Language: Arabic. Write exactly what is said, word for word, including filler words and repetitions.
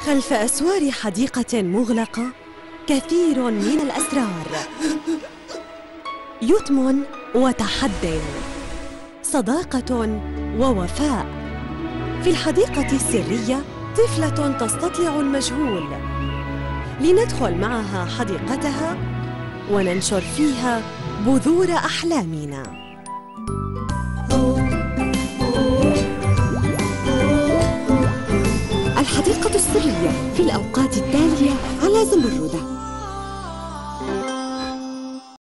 خلف أسوار حديقة مغلقة كثير من الأسرار، يتم وتحد، صداقة ووفاء. في الحديقة السرية طفلة تستطلع المجهول، لندخل معها حديقتها وننشر فيها بذور أحلامنا. الحديقة السرية في الأوقات